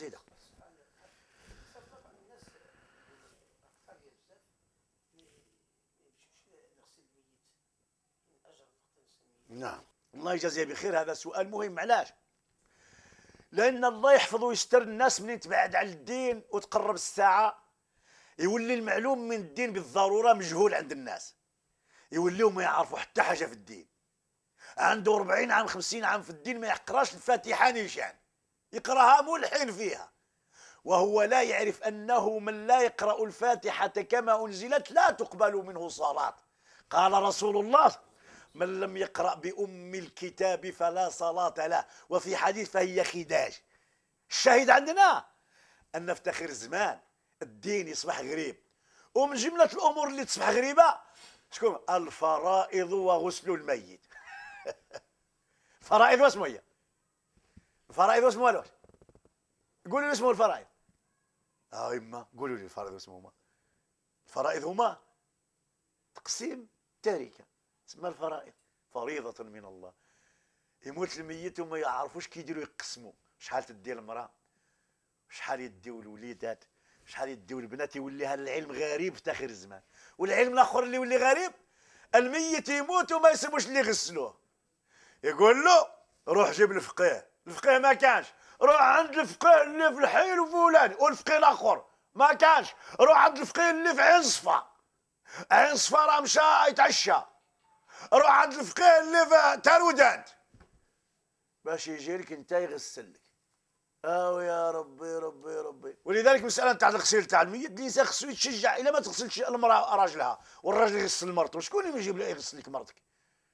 زيدها. نعم، الله يجازيه بخير. هذا سؤال مهم. علاش؟ لأن الله يحفظ ويستر الناس منين تبعد على الدين وتقرب الساعة يولي المعلوم من الدين بالضرورة مجهول عند الناس، يوليو ما يعرفوا حتى حاجة في الدين. عنده 40 عام 50 عام في الدين ما يقراش الفاتحة نيشان، يقراها ملحن فيها، وهو لا يعرف أنه من لا يقرأ الفاتحة كما أنزلت لا تقبل منه صلاة. قال رسول الله: من لم يقرأ بأم الكتاب فلا صلاة له. وفي حديث: فهي خداج. الشاهد عندنا أن نفتخر الزمان الدين يصبح غريب، ومن جملة الأمور اللي تصبح غريبة شكون؟ الفرائض وغسل الميت. الفرائض واسمو هي؟ الفرائض واسمو واش؟ قولوا لي اسمه الفرائض. إما قولوا لي الفرائض واسمو هما. الفرائض هما تقسيم تركة، تسمى الفرائض، فريضة من الله. يموت الميت وما يعرفوش كيديروا يقسموا، شحال تدي المرأة، شحال يديو الوليدات، شحال يديو البنات. يولي هذا العلم غريب في اخر الزمان. والعلم الاخر اللي يولي غريب: الميت يموت وما يسموش اللي يغسلوه. يقول له: روح جيب الفقيه. الفقيه ما كانش، روح عند الفقيه اللي في الحي الفلاني. والفقيه الاخر ما كانش، روح عند الفقيه اللي في عين صفا. عين صفا راه مشى يتعشى. روح عند الفقيه اللي في تارودانت باش يجي لك انت يغسل لك. يا ربي ربي ربي. ولذلك مسألة تاع الغسيل تاع الميت ليس خصو يتشجع إلا ما تغسلش المرأة راجلها والراجل يغسل مرته. شكون اللي يجيب يغسل لك مرتك؟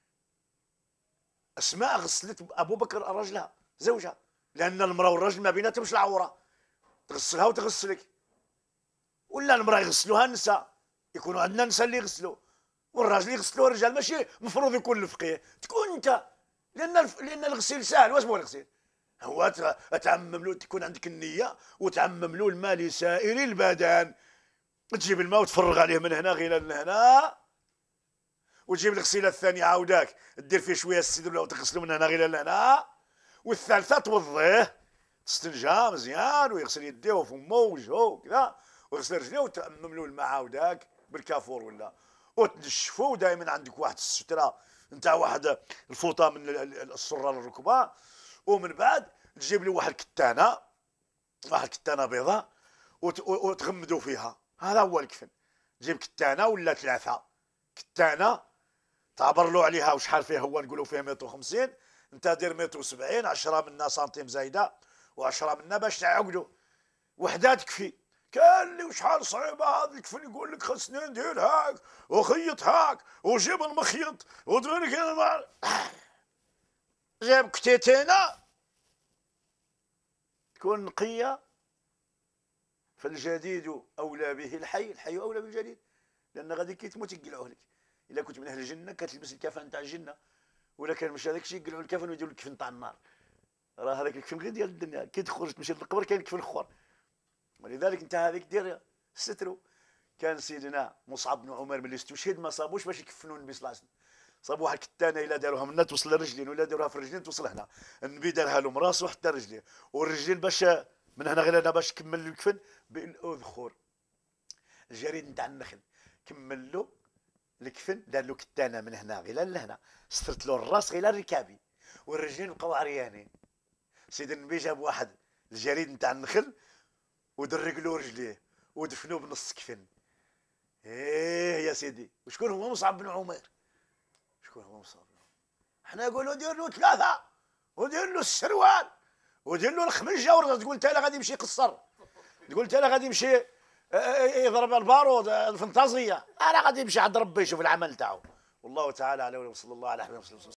أسماء غسلت أبو بكر راجلها زوجها، لأن المرأة والراجل ما بيناتهم مش العورة، تغسلها وتغسلك. ولا المرأة يغسلوها النساء، يكونوا عندنا نساء اللي يغسلوا، والراجل يغسلوه الرجال. ماشي مفروض يكون الفقيه، تكون أنت، لأن الغسيل سهل. واش هو الغسيل؟ هو تعمم له، تكون عندك النية وتعمم له الماء لسائر البدن. تجيب الماء وتفرغ عليه من هنا غير لهنا، وتجيب الغسيله الثانيه عاوداك دير فيه شويه السدر وتغسلو من هنا غير لهنا، والثالثه توضيه، تستنجى مزيان ويغسل يديه وفمه ووجهه وكذا، ويغسل رجليه وتعمم له الماء عاوداك بالكافور ولا، وتنشفو. دائما عندك واحد الستره نتاع واحد الفوطه من السره للركبه، ومن بعد تجيب له واحد الكتانه، واحد الكتانه بيضاء وتغمدوا فيها. هذا هو الكفن. تجيب كتانه ولا ثلاثه كتانه تعبر له عليها وشحال فيه هو، نقولوا فيه 150، انت دير 170، 10 منها سنتيم زايده و10 منها باش تعقدوا. وحده تكفي. كان لي وشحال صعيبه هذا الكفن، يقول لك خصني ندير هاك وخيط هاك وجيب المخيط ودير لك جاب كتيتينه تكون نقيه. فالجديد اولى به الحي، الحي اولى بالجديد، لان غادي كي تموت يقلعوه لك. الا كنت من اهل الجنه كتلبس الكفن تاع الجنه، ولا كان مش هذاك الشيء يقلعوا الكفن ويديروا الكفن تاع النار. راه هذاك الكفن غير ديال الدنيا، كي تخرج تمشي للقبر كاين كفن اخر. ولذلك انت هذيك دير سترو. كان سيدنا مصعب بن عمر ملي استشهد ما صابوش باش يكفنوا النبي صلى الله عليه وسلم، صابوا واحد الكتانه الا داروها منا توصل للرجلين، ولا داروها في الرجلين توصل هنا. النبي دارها له من راسه حتى رجليه، والرجلين باش من هنا غير هنا باش كمل الكفن بالاذخر، الجريد نتاع النخل. كمل له الكفن، دار له كتانه من هنا غير لهنا، سترت له الراس غير الركابي، والرجلين بقاو عريانين. سيدنا النبي جاب واحد الجريد نتاع النخل ودرق له رجليه ودفنوه بنص كفن. يا سيدي. وشكون هو مصعب بن عمير؟ شكون هو مصعب بن عمير؟ حنا نقولوا دير له ثلاثه، ودير له السروال، ودير له الخمجه، ورد تقول انت لا غادي يمشي يقصر، تقول انت لا غادي يمشي يضرب البارود الفانتازيه، انا غادي يمشي عند ربي يشوف العمل تاعو. والله تعالى اعلم، وصلى الله على حبيبنا محمد.